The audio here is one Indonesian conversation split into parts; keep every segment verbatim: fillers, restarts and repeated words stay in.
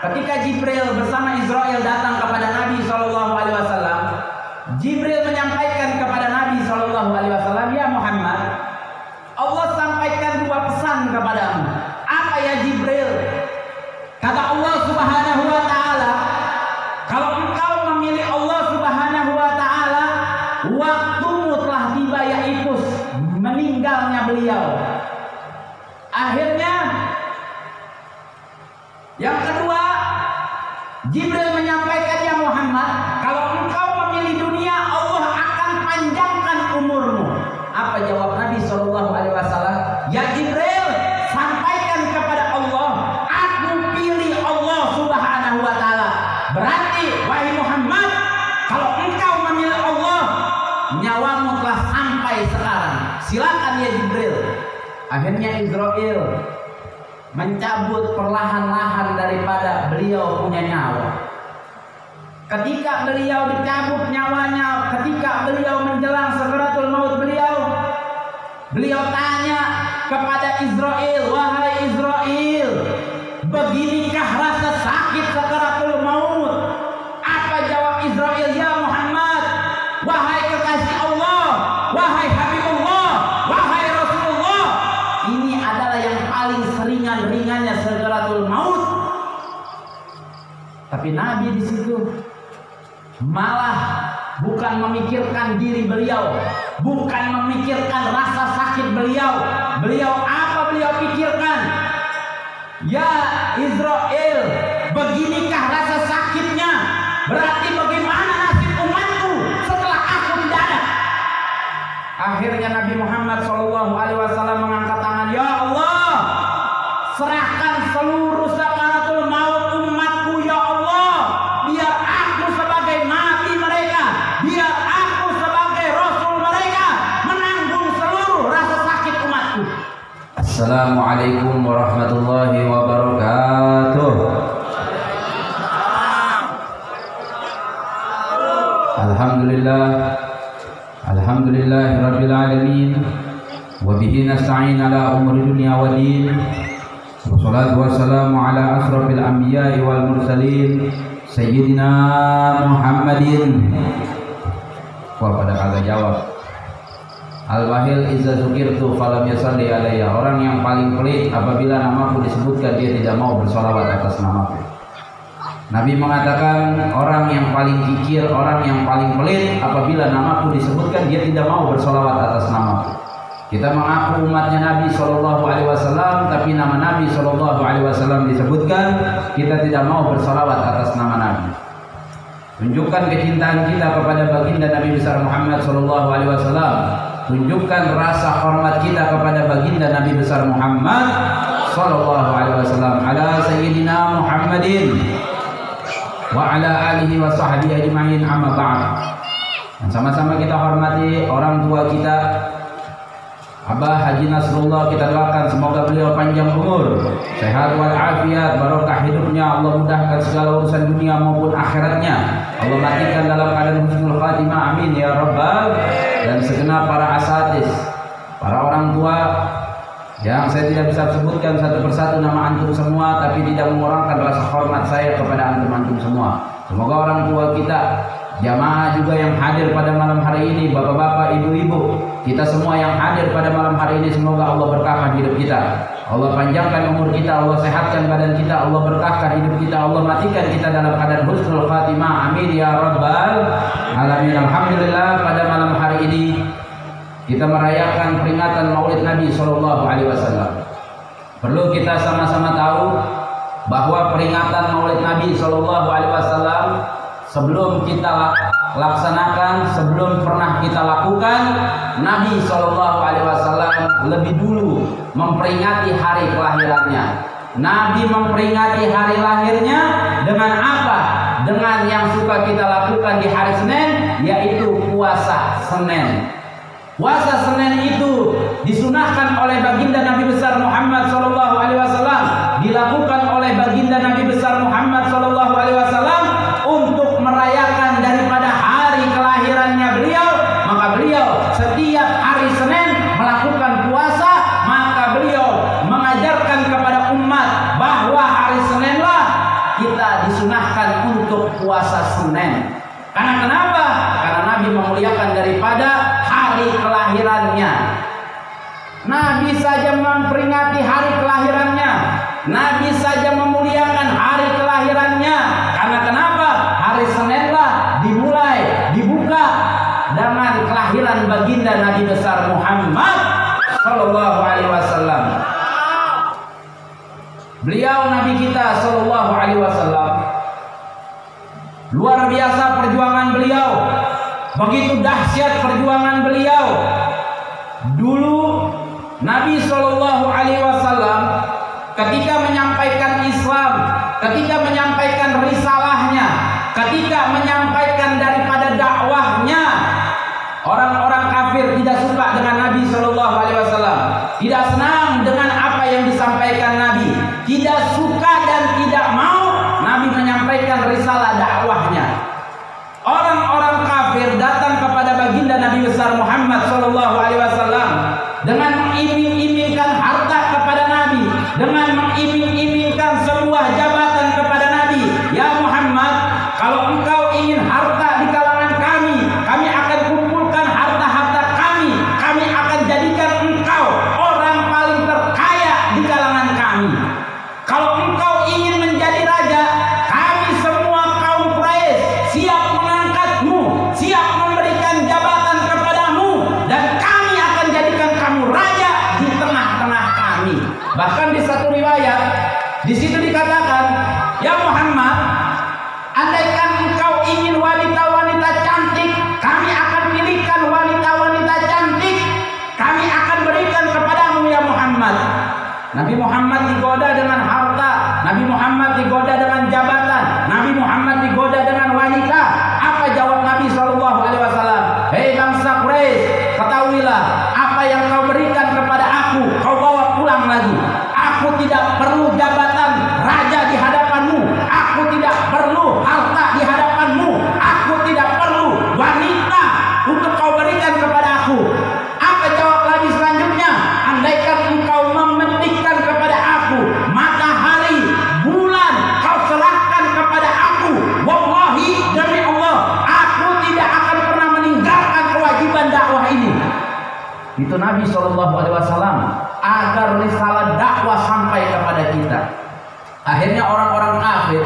ketika Jibril bersama Israel datang kepada Nabi shallallahu alaihi wasallam, Jibril menyampaikan kepada Nabi shallallahu alaihi wasallam, ya Muhammad, Allah sampaikan dua pesan kepadamu. Apa ya Jibril? Kata Allah Subhanahu wa taala, kalau engkau memilih Allah Subhanahu wa taala, waktumu telah tiba, yaitu meninggalnya beliau. Akhirnya yang kedua, Jibril menyampaikan, ya Muhammad, kalau engkau memilih dunia, Allah akan panjangkan umurmu. Apa jawab Nabi shallallahu alaihi wasallam? Ya Jibril, sampaikan kepada Allah, aku pilih Allah Subhanahu wa taala. Berarti wahai Muhammad, kalau engkau memilih Allah, nyawamu telah sampai sekarang. Silakan ya Jibril. Akhirnya Israel mencabut perlahan-lahan daripada beliau punya nyawa. Ketika beliau dicabut nyawanya, ketika beliau menjelang sakaratul maut beliau, beliau tanya kepada Israel, wahai Israel, beginikah rasa sakit sakaratul maut? Apa jawab Israel? Ya Muhammad, wahai kekasih Allah, wahai Habibullah, wahai Rasulullah, ini adalah yang paling seringan-ringannya sakaratul maut. Tapi Nabi di situ malah bukan memikirkan diri beliau, bukan memikirkan rasa sakit beliau. Beliau apa beliau pikirkan? Ya Israel, beginikah rasa sakitnya? Berarti bagaimana nasib umatku setelah aku tidak ada? Akhirnya Nabi Muhammad shallallahu alaihi wasallam mengangkat tangan, ya Allah, serahkan seluruh sakaratul maut umatku ya Allah, biar aku sebagai nabi mereka, biar aku sebagai rasul mereka menanggung seluruh rasa sakit umatku. Assalamualaikum warahmatullahi wabarakatuh. Alhamdulillah, alhamdulillah rabbil alamin, wa bihi nasta'in ala umuri dunya wa din. Wassalatu wassalamu ala asrafil anbiya'i wal mursalin Sayyidina Muhammadin. Wah, pada kagak jawab. Al-wahil izza zukirtu falam yasalli alayya. Orang yang paling pelit apabila namaku disebutkan dia tidak mau bersolawat atas namaku. Nabi mengatakan orang yang paling kikir, orang yang paling pelit apabila namaku disebutkan dia tidak mau bersolawat atas namaku. Kita mengaku umatnya Nabi shallallahu alaihi wasallam, tapi nama Nabi shallallahu alaihi wasallam disebutkan, kita tidak mau bersalawat atas nama Nabi. Tunjukkan kecintaan kita kepada baginda Nabi besar Muhammad shallallahu alaihi wasallam. Tunjukkan rasa hormat kita kepada baginda Nabi besar Muhammad shallallahu alaihi wasallam. Ala sayyidina Muhammadin wa ala alihi wa sahbihi ajma'in, amma ba'd. Sama-sama kita hormati orang tua kita, Abah Haji Nasrullah, kita doakan semoga beliau panjang umur, sehat walafiat, barokah hidupnya, Allah mudahkan segala urusan dunia maupun akhiratnya, Allah matikan dalam keadaan husnul khatimah, amin ya rabbal. Dan segenap para asatis, para orang tua yang saya tidak bisa sebutkan satu persatu nama antum semua, tapi tidak mengurangkan rasa hormat saya kepada antum-antum semua. Semoga orang tua kita, jamaah juga yang hadir pada malam hari ini, bapak-bapak, ibu-ibu, kita semua yang hadir pada malam hari ini, semoga Allah berkahkan hidup kita, Allah panjangkan umur kita, Allah sehatkan badan kita, Allah berkahkan hidup kita, Allah matikan kita dalam keadaan husnul khatimah, amin ya rabbal alamin. Alhamdulillah, pada malam hari ini kita merayakan peringatan Maulid Nabi shallallahu alaihi wasallam. Perlu kita sama-sama tahu bahwa peringatan Maulid Nabi shallallahu alaihi wasallam sebelum kita laksanakan, sebelum pernah kita lakukan, Nabi shallallahu alaihi wasallam lebih dulu memperingati hari kelahirannya. Nabi memperingati hari lahirnya dengan apa? Dengan yang suka kita lakukan di hari Senin, yaitu puasa Senin. Puasa Senin itu disunahkan oleh baginda Nabi besar Muhammad shallallahu alaihi wasallam, dilakukan oleh baginda Nabi besar Muhammad shallallahu alaihi wasallam untuk merayakan daripada hari kelahirannya beliau. Maka beliau setiap hari Senin melakukan puasa, maka beliau mengajarkan kepada umat bahwa hari Seninlah kita untuk puasa Senin. Karena kenapa? Karena Nabi memuliakan daripada hari kelahirannya. Nabi saja memperingati hari kelahirannya. Nabi saja memuliakan hari kelahirannya. Karena kenapa? Hari Seninlah dimulai, dibuka dengan kelahiran baginda Nabi besar Muhammad Sallallahu Alaihi Wasallam. Beliau Nabi kita Sallallahu Alaihi Wasallam, luar biasa perjuangan beliau, begitu dahsyat perjuangan beliau. Dulu Nabi Sallallahu Alaihi Wasallam ketika menyampaikan Islam, ketika menyampaikan risalahnya, ketika menyampaikan daripada dakwahnya, orang-orang kafir tidak suka dengan Nabi Sallallahu Alaihi Wasallam, tidak senang dengan apa yang disampaikan Nabi, tidak suka dan tidak mau Nabi menyampaikan risalah dakwahnya. Orang-orang kafir datang kepada baginda Nabi besar Muhammad Sallallahu Alaihi Wasallam dengan mengiming-imingkan harta kepada Nabi, dengan mengiming-imingkan sebuah jabatan kepada Nabi. Ya Muhammad, kalau engkau ingin harta di kalangan kami, kami akan kumpulkan harta-harta kami, kami akan jadikan engkau orang paling terkaya di kalangan kami. Kalau engkau ingin menjadi raja, kami semua kaum Quraisy siap mengangkatmu, siap memberikan jabatan kepadamu, dan kami akan jadikan kamu raja di tengah-tengah kami. Bahkan di satu riwayat, di situ dikatakan, ya Muhammad, andaikan engkau ingin wanita-wanita cantik, kami akan pilihkan wanita-wanita cantik, kami akan berikan kepadamu ya Muhammad. Nabi Muhammad digoda dengan harta, Nabi Muhammad digoda dengan jabatan, Nabi Muhammad digoda dengan wanita. Apa jawab Nabi Shallallahu Alaihi Wasallam? Hei bangsa Quraisy, ketahuilah apa yang kau berikan kepada aku, kau bawa pulang lagi. Aku tidak perlu jabatan raja di hadapanmu, aku tidak perlu harta di hadapanmu, aku tidak perlu wanita untuk kau berikan kepada aku. Apa jawab Nabi selanjutnya? Andaikan engkau memetikkan kepada aku matahari, bulan, kau serahkan kepada aku, wallahi demi Allah, aku tidak akan pernah meninggalkan kewajiban dakwah ini. Itu Nabi Shallallahu Alaihi Wasallam agar risalah dakwah sampai kepada kita. Akhirnya orang-orang kafir,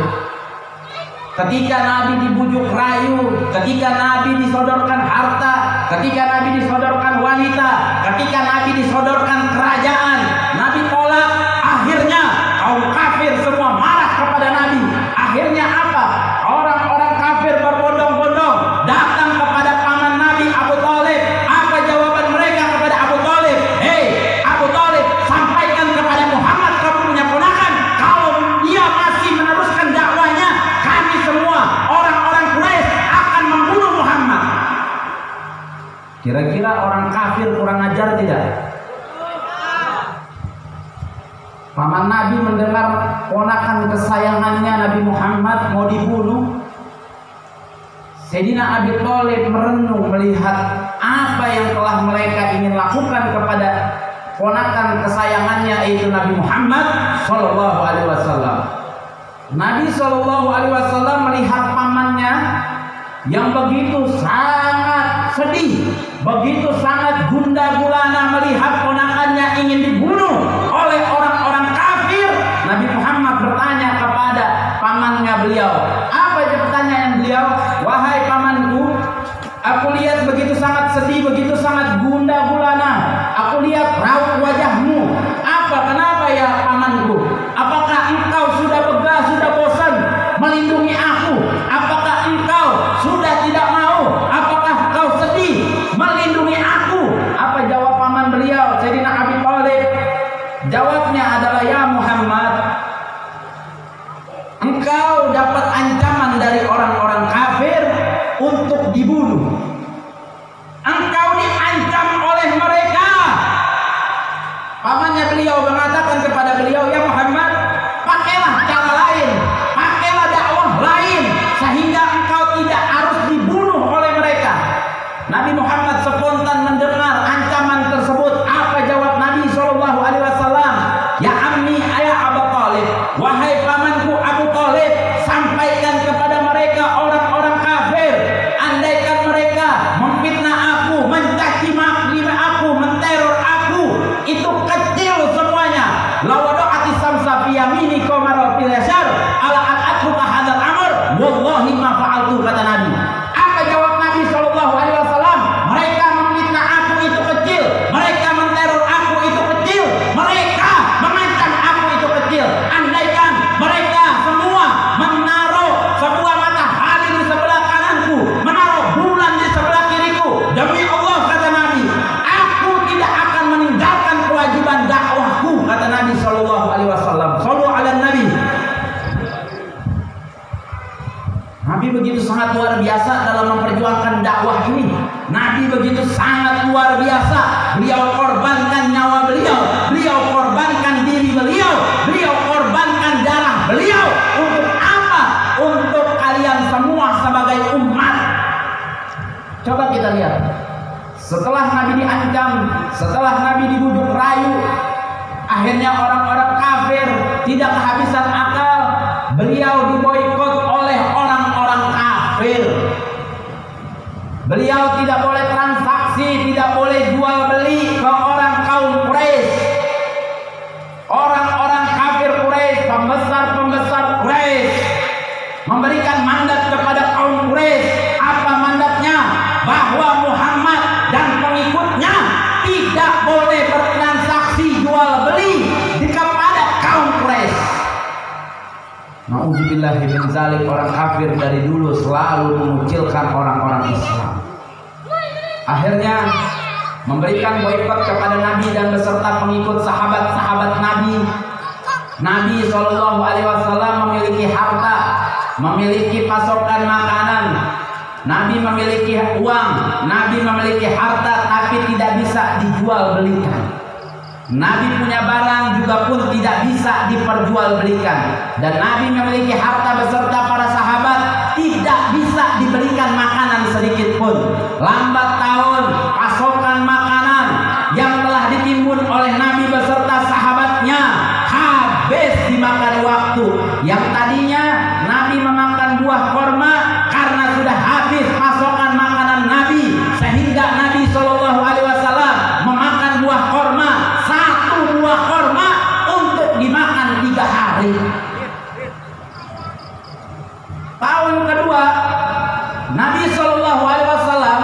ketika Nabi dibujuk rayu, ketika Nabi disodorkan harta, ketika Nabi disodorkan wanita, ketika Nabi disodorkan kerajaan, Nabi tolak. Akhirnya kaum kafir semua marah kepada Nabi. Akhirnya apa? Orang-orang kafir berbondong-bondong datang kepada paman Nabi Abu Thalib. Apa jawaban mereka kepada Abu Thalib? Hei Abu Thalib, sampaikan kepada Muhammad, kamu punya ponakan, kalau dia masih meneruskan dakwahnya, kami semua orang-orang Quraisy akan membunuh Muhammad. Kira-kira orang kafir kurang ajar tidak? Paman Nabi mendengar ponakan kesayangannya Nabi Muhammad mau dibunuh. Sayyidina Abi Thalib merenung melihat apa yang telah mereka ingin lakukan kepada ponakan kesayangannya, yaitu Nabi Muhammad Sallallahu Alaihi Wasallam. Nabi Sallallahu Alaihi Wasallam melihat pamannya yang begitu sangat sedih, begitu sangat gundah gulana melihat ponakannya ingin dibunuh oleh orang-orang kafir. Nabi Muhammad bertanya kepada pamannya beliau. Apa pertanyaan beliau? Wahai pamanku, aku lihat begitu sangat sedih, begitu sangat gundah gulana. Aku lihat raut wajahmu. Apa? Kenapa ya pamanku? Apakah engkau sudah begah, sudah bosan melindungi aku? Apakah engkau sudah tidak mau? Apakah engkau sedih melindungi aku? Apa jawab paman beliau, Sayyidina Abi Thalib? Jawabnya adalah, ya Muhammad, engkau dapat ancaman dari orang-orang kafir untuk dibunuh. Engkau diancam oleh mereka. Pamannya beliau mengatakan kepada beliau, ya Muhammad, pakailah cara lain, pakailah dakwah lain, sehingga engkau tidak harus dibunuh oleh mereka. Nabi Muhammad spontan mendengar ancaman tersebut. Apa jawab Nabi Shallallahu Alaihi Wasallam? Ya ammi, ayah Abu Thalib, wahai pamanku Abu Thalib, sampaikan kepada mereka Nabi begitu sangat luar biasa dalam memperjuangkan dakwah ini. Nabi begitu sangat luar biasa. Beliau korbankan nyawa beliau, beliau korbankan diri beliau, beliau korbankan darah beliau. Untuk apa? Untuk kalian semua sebagai umat. Coba kita lihat. Setelah Nabi diancam, setelah Nabi dibujuk rayu, akhirnya orang-orang kafir tidak kehabisan akal. Beliau diboikot oleh orang-orang kafir. Beliau tidak boleh transaksi, tidak boleh jual beli ke orang kaum Quraisy. Orang-orang kafir Quraisy, pembesar-pembesar Quraisy memberikan mandat kepada kaum Quraisy. Apa mandatnya? Bahwa Muhammad dan pengikutnya tidak boleh bertransaksi jual beli kepada kaum Quraisy. Nauzubillahi min zalik. Orang kafir dari dulu selalu mengucilkan orang-orang Islam. Akhirnya memberikan boikot kepada Nabi dan beserta pengikut sahabat-sahabat Nabi. Nabi shallallahu alaihi wasallam memiliki harta, memiliki pasokan makanan. Nabi memiliki uang, Nabi memiliki harta, tapi tidak bisa dijual belikan. Nabi punya barang juga pun tidak bisa diperjualbelikan. Dan Nabi memiliki harta beserta para sahabat, tidak bisa diberikan makanan sedikit pun. Lambat tahun, pasokan makanan yang telah ditimbun oleh Nabi beserta sahabatnya habis dimakan waktu. Yang tadinya Nabi memakan buah korma, karena sudah habis pasokan makanan Nabi, sehingga Nabi shallallahu alaihi wasallam memakan buah korma, satu buah korma untuk dimakan tiga hari. Tahun kedua, Nabi shallallahu alaihi wasallam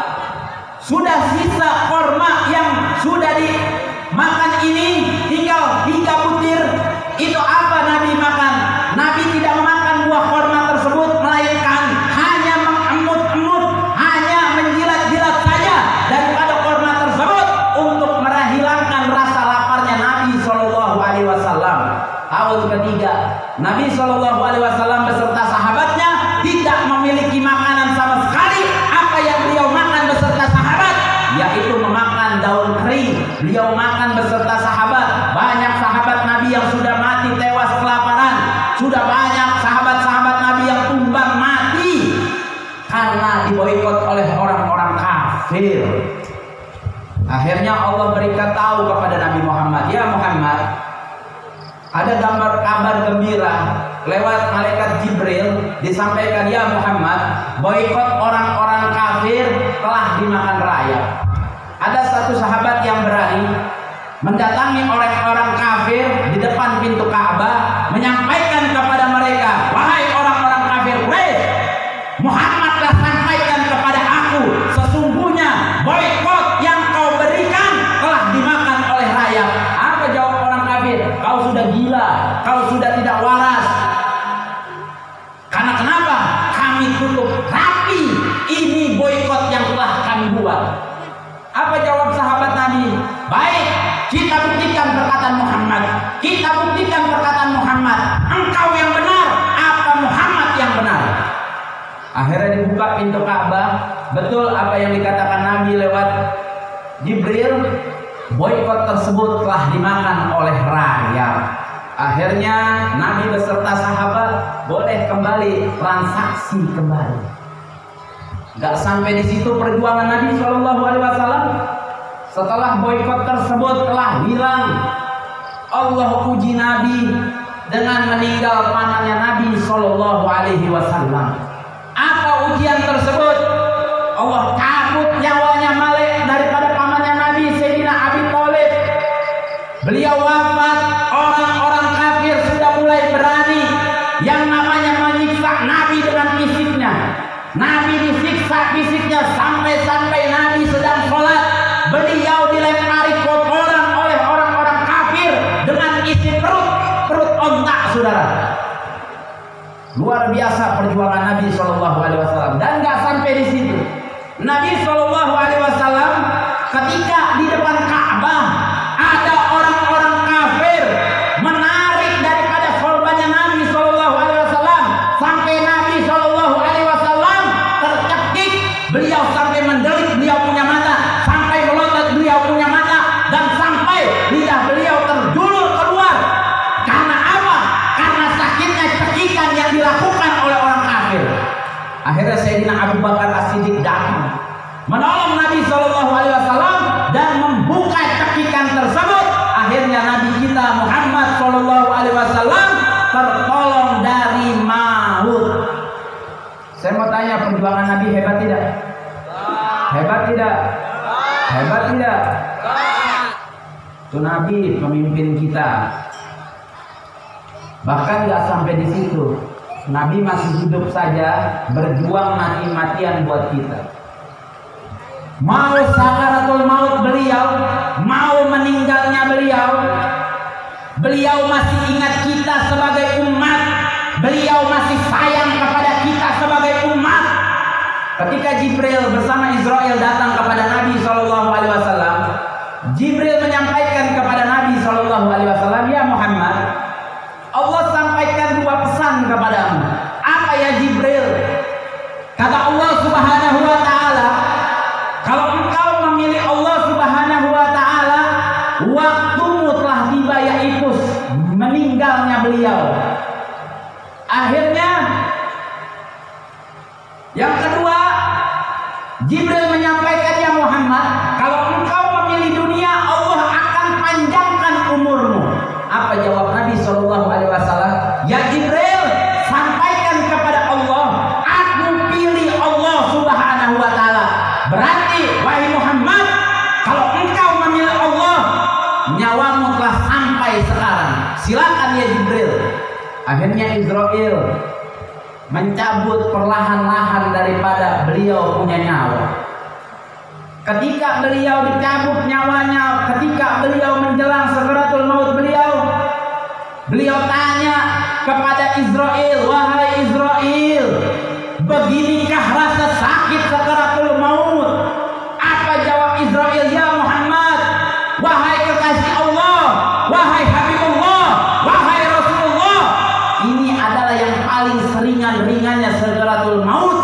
sudah sisa korma yang sudah dimakan ini tinggal tiga butir. Itu apa Nabi makan? Nabi tidak memakan buah korma tersebut, melainkan hanya mengemut-emut, hanya menjilat-jilat saja daripada korma tersebut untuk menghilangkan rasa laparnya Nabi shallallahu alaihi wasallam. Tahun ketiga, Nabi shallallahu alaihi wasallam beserta sahabatnya tidak memiliki makanan sama sekali. Apa yang beliau makan beserta sahabat? Yaitu memakan daun kering. Beliau makan beserta sahabat. Banyak sahabat Nabi yang sudah mati tewas kelaparan. Sudah banyak sahabat-sahabat Nabi yang tumbang mati karena diboikot oleh orang-orang kafir. Akhirnya Allah berikan tahu kepada Nabi Muhammad, ya Muhammad, ada gambar kabar gembira lewat malaikat Jibril, disampaikan, ya Muhammad, boikot orang-orang kafir telah dimakan raya. Ada satu sahabat yang berani mendatangi orang-orang kafir di depan pintu Ka'bah, menyampaikan kepada mereka, wahai orang-orang kafir Quraisy, Muhammadlah sampaikan kepada aku, sesungguhnya boikot yang kau berikan telah dimakan oleh rakyat. Apa jawab orang kafir? Kau sudah gila, kau sudah tidak waras. Karena kenapa? Kami tutup rapi ini boikot yang telah kami buat. Apa jawab sahabat Nabi? Baik, kita buktikan perkataan Muhammad. Kita buktikan perkataan Muhammad. Engkau yang benar, apa Muhammad yang benar? Akhirnya dibuka pintu Ka'bah. Betul apa yang dikatakan Nabi lewat Jibril. Boikot tersebut telah dimakan oleh rakyat. Akhirnya Nabi beserta sahabat boleh kembali transaksi kembali. Gak sampai di situ perjuangan Nabi shallallahu alaihi wasallam. Setelah boikot tersebut telah hilang, Allah uji Nabi dengan meninggal pamannya Nabi shallallahu alaihi wasallam. Apa ujian tersebut? Allah cabut nyawanya Malik daripada pamannya Nabi Sayyidina Abi Thalib. Beliau wafat, orang-orang kafir sudah mulai berani yang namanya menyiksa Nabi dengan fisiknya. Nabi disiksa fisiknya sampai-sampai Nabi sedang sholat, beliau dilempari kotoran oleh orang-orang kafir dengan isi perut perut ontak, saudara. Luar biasa perjuangan Nabi shallallahu alaihi wasallam. Dan nggak sampai di situ. Nabi shallallahu alaihi wasallam ketika di depan Ka'bah ada orang-orang kafir menarik daripada korbannya Nabi shallallahu alaihi wasallam sampai Nabi shallallahu alaihi Akhirnya Sayyidina Abu Bakar As-Siddiq datang menolong Nabi Shallallahu Alaihi Wasallam dan membuka cekikan tersebut. Akhirnya Nabi kita Muhammad Shallallahu Alaihi Wasallam tertolong dari maut. Saya mau tanya, perjuangan Nabi hebat tidak? Hebat tidak? Hebat tidak? Itu Nabi pemimpin kita. Bahkan nggak sampai di situ, Nabi masih hidup saja berjuang mati-matian buat kita. Mau sakaratul maut beliau, mau meninggalnya beliau, beliau masih ingat kita sebagai umat, beliau masih sayang kepada kita sebagai umat. Ketika Jibril bersama Israel datang kepada Nabi Shallallahu Alaihi Wasallam, Jibril menyampaikan kepada Nabi Shallallahu Alaihi Wasallam, ya Muhammad, Allah sampaikan dua pesan kepadamu. Apa ya Jibril? Kata Allah Subhanahu Wa Taala, kalau engkau memilih Allah Subhanahu Wa Taala, waktumu telah tiba, yaitu meninggalnya beliau. Akhirnya, yang kedua, Jibril menyampaikan, ya Muhammad, kalau engkau memilih dunia, Allah akan panjangkan umurmu. Apa jawab Nabi Shallallahu Alaihi Wasallam? Ya Jibril, sampaikan kepada Allah, aku pilih Allah Subhanahu Wa Taala. Berarti, wahai Muhammad, kalau engkau memilih Allah, nyawamu telah sampai sekarang. Silakan ya Jibril. Akhirnya Israel mencabut perlahan-lahan daripada beliau punya nyawa. Ketika beliau dicabut nyawanya, ketika beliau menjelang sakaratul maut beliau, beliau tanya kepada Israel, wahai Israel, beginikah rasa sakit sakaratul maut? Apa jawab Israel? Ya Muhammad, wahai kekasih Allah, wahai Habibullah, wahai Rasulullah, ini adalah yang paling seringan-ringannya sakaratul maut.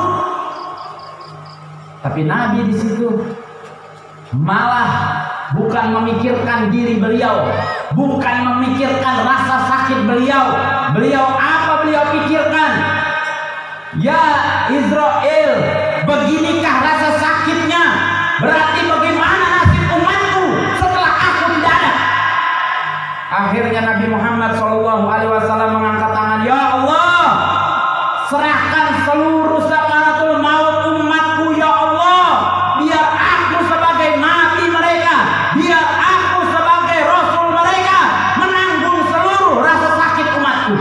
Tapi Nabi di situ malah bukan memikirkan diri beliau, bukan memikirkan rasa sakit beliau. Beliau apa beliau pikirkan? Ya Israel, beginikah rasa sakitnya? Berarti bagaimana nasib umatku setelah aku tidak ada? Akhirnya Nabi Muhammad Shallallahu Alaihi Wasallam mengangkat tangan, ya Allah, serahkan seluruh sakaratul maut umatku ya Allah, biar aku sebagai nabi mereka, biar aku sebagai rasul mereka menanggung seluruh rasa sakit umatku.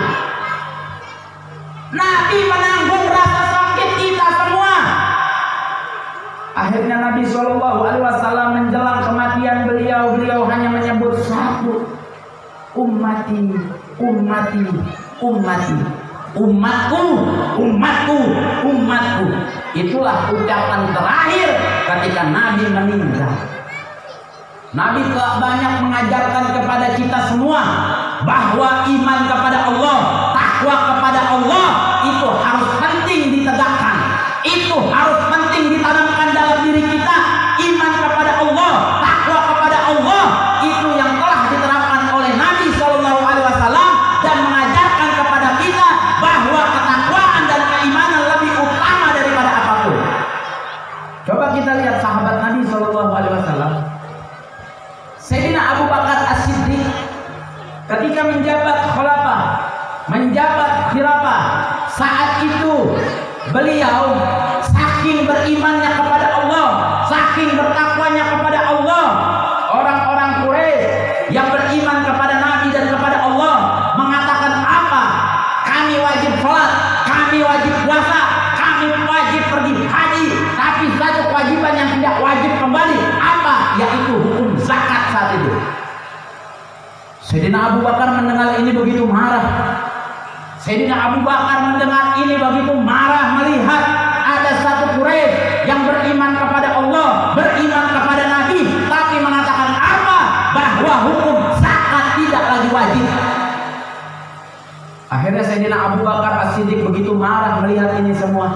Nabi menanggung rasa sakit kita semua. Akhirnya Nabi Shallallahu Alaihi Wasallam menjelang kematian beliau, beliau hanya menyebut satu, ummati, ummati, ummati, umatku, umatku, umatku. Itulah ucapan terakhir ketika Nabi meninggal. Nabi telah banyak mengajarkan kepada kita semua bahwa iman kepada Allah, takwa kepada Allah itu harus penting ditegakkan, itu harus penting ditanamkan dalam diri kita. Iman kepada Allah, takwa kepada Allah, itu yang telah diterapkan oleh Nabi Shallallahu Alaihi Wasallam dan mengajarkan kepada kita bahwa ketakwaan dan keimanan lebih utama daripada apapun. Coba kita lihat sahabat Nabi Shallallahu Alaihi Wasallam. Sayyidina Abu Bakar As-Siddiq ketika menjabat khalifah, menjabat khilafah, saat itu beliau saking berimannya kepada Allah, saking bertakwanya kepada Allah, orang-orang Quraisy yang beriman kepada Nabi dan kepada Allah mengatakan apa? Kami wajib sholat, kami wajib puasa, kami wajib pergi haji, tapi satu kewajiban yang tidak wajib kembali, apa? Yaitu hukum zakat saat itu. Sayyidina Abu Bakar mendengar ini begitu marah. Sayyidina Abu Bakar mendengar ini begitu marah melihat ada satu Quraisy yang beriman kepada Allah, beriman kepada Nabi, tapi mengatakan apa? Bahwa hukum zakat tidak lagi wajib. Akhirnya Sayyidina Abu Bakar As-Siddiq begitu marah melihat ini semua.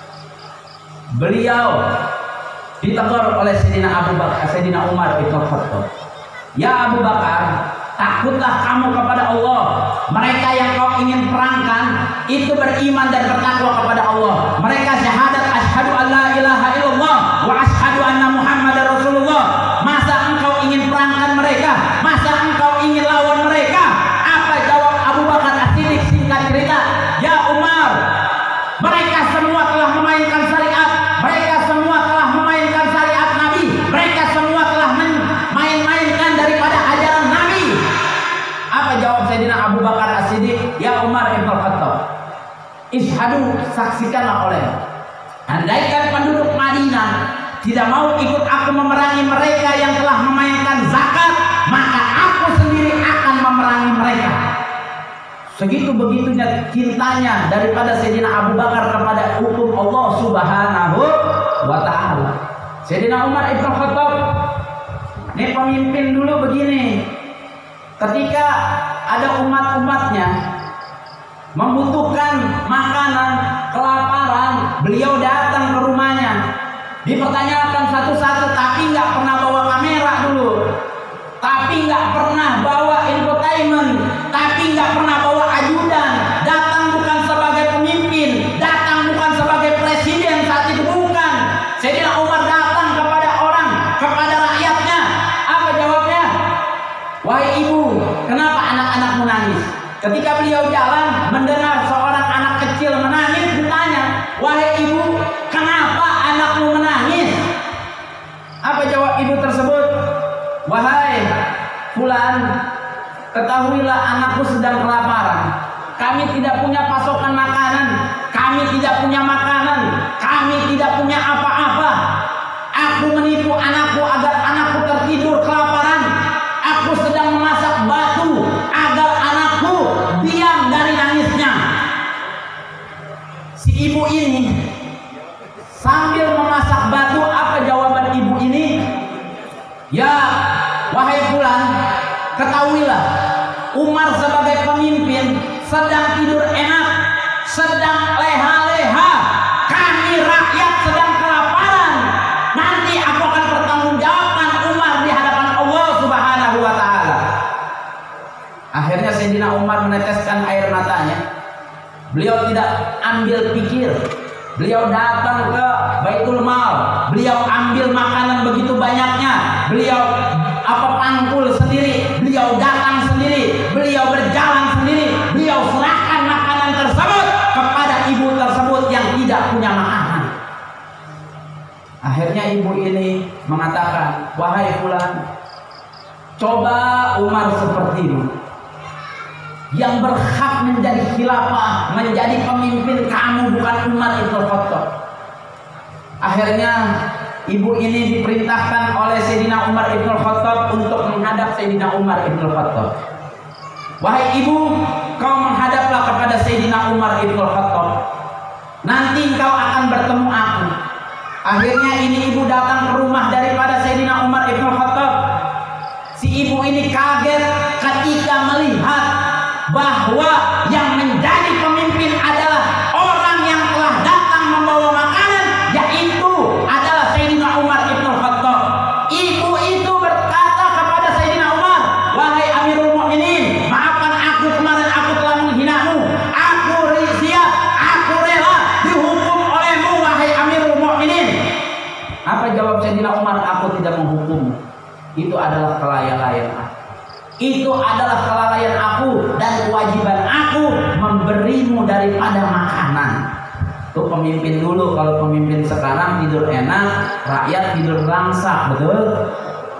Beliau ditegur oleh Sayyidina Abu Bakar, Sayyidina Umar bin Khattab. Ya Abu Bakar, takutlah kamu kepada Allah. Mereka yang kau ingin perangkan itu beriman dan bertakwa kepada Allah. Mereka syahadat asyhadu an la ilaha illallah wa asyhadu anna muhammadar rasulullah. Masa engkau ingin perangkan mereka? Masa engkau ingin lawan mereka? Apa jawab Abu Bakar As-Siddiq? Singkat cerita, ya Umar, mereka semua telah memainkan syariat, mereka semua telah memainkan syariat Nabi, mereka semua telah main-mainkan daripada ajaran Nabi. Apa jawab Sayyidina Abu Bakar As-Siddiq? Ya Umar ibn Khattab, ishadu, saksikanlah oleh, andaikan penduduk Madinah tidak mau ikut aku memerangi mereka yang telah memainkan zakat, maka aku sendiri akan memerangi mereka. Segitu begitunya cintanya daripada Sayyidina Abu Bakar kepada hukum Allah Subhanahu wa ta'ala. Sayyidina Umar ibn Khattab ini pemimpin dulu begini. Ketika ada umat-umatnya membutuhkan makanan, kelaparan, beliau datang ke rumahnya. Dipertanyakan satu-satu, tapi nggak pernah bawa kamera dulu, tapi nggak pernah bawa infotainment, tapi nggak pernah bawa ajudan. Datang bukan sebagai pemimpin, datang bukan sebagai presiden saat itu, bukan. Sayyidina Umar datang kepada orang, kepada rakyatnya. Apa jawabnya? Wahai ibu, kenapa anak-anakmu nangis? Ketika beliau jalan mendengar seorang anak kecil menangis, ditanya, wahai ibu, kenapa anakmu menangis? Apa jawab ibu tersebut? Wahai fulan, ketahuilah anakku sedang kelaparan. Kami tidak punya pasokan makanan, kami tidak punya makanan, kami tidak punya apa-apa. Aku menipu anakku agar anakku tertidur kelaparan. Aku sedang memasak batu agar anakku diam dari nangisnya. Si ibu ini sambil memasak batu, apa jawaban ibu ini? Ya, wahai fulan, ketahuilah, Umar sebagai pemimpin sedang tidur enak, sedang leha-leha. Kami rakyat sedang kelaparan. Nanti aku akan pertanggungjawabkan Umar di hadapan Allah Subhanahu wa ta'ala. Akhirnya Sayyidina Umar meneteskan air matanya. Beliau tidak ambil pikir. Beliau datang ke Baitul Mal, beliau ambil makanan begitu banyaknya, beliau apa pangkul sendiri, beliau datang sendiri, beliau berjalan sendiri, beliau serahkan makanan tersebut kepada ibu tersebut yang tidak punya makanan. Akhirnya ibu ini mengatakan, wahai fulan, coba Umar sepertimu yang berhak menjadi khilafah, menjadi pemimpin kamu, bukan Umar ibn Khattab. Akhirnya ibu ini diperintahkan oleh Sayyidina Umar ibn Khattab untuk menghadap Sayyidina Umar ibn Khattab. Wahai ibu, kau menghadaplah kepada Sayyidina Umar ibn Khattab. Nanti kau akan bertemu aku. Akhirnya ini ibu datang ke rumah daripada Sayyidina Umar ibn Khattab. Si ibu ini kaget ketika melihat bahwa yang menjadi pemimpin adalah orang yang telah datang membawa makanan, yaitu adalah Sayyidina Umar ibn Khattab. Ibu itu berkata kepada Sayyidina Umar, wahai Amirul Mukminin, maafkan aku kemarin aku telah menghinamu. Aku siap, aku rela dihukum olehmu, wahai Amirul Mukminin. Apa jawab Sayyidina Umar? Aku tidak menghukum. Itu adalah kelalaian aku. Itu adalah kelalaian aku dan kewajiban aku memberimu daripada makanan. Tuh pemimpin dulu. Kalau pemimpin sekarang tidur enak, rakyat tidur langsak, betul?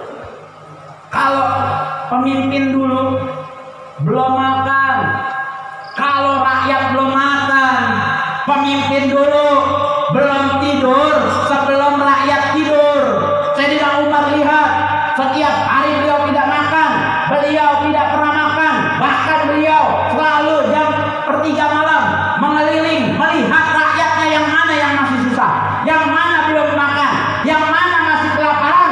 Kalau pemimpin dulu belum makan, kalau rakyat belum makan, pemimpin dulu belum tidur sebelum rakyat tidur. Sayyidina Umar lihat, setiap hari beliau tidak makan, beliau tidak pernah makan, bahkan beliau selalu jam pertiga malam mengeliling melihat rakyatnya yang mana yang masih susah, yang mana belum makan, yang mana masih kelaparan.